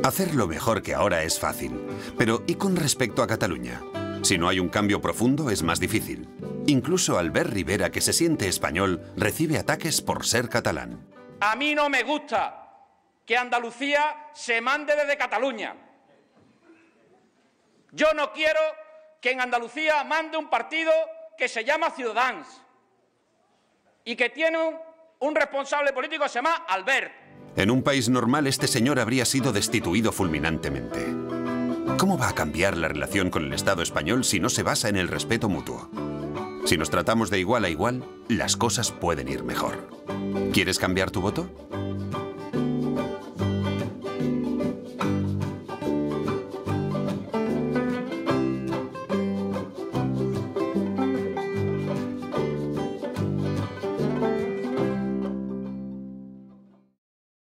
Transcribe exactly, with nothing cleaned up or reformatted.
Hacerlo mejor que ahora es fácil. Pero ¿y con respecto a Cataluña? Si no hay un cambio profundo, es más difícil. Incluso Albert Rivera, que se siente español, recibe ataques por ser catalán. A mí no me gusta que Andalucía se mande desde Cataluña. Yo no quiero que en Andalucía mande un partido que se llama Ciudadanos y que tiene un, un responsable político que se llama Albert. En un país normal, este señor habría sido destituido fulminantemente. ¿Cómo va a cambiar la relación con el Estado español si no se basa en el respeto mutuo? Si nos tratamos de igual a igual, las cosas pueden ir mejor. ¿Quieres cambiar tu voto?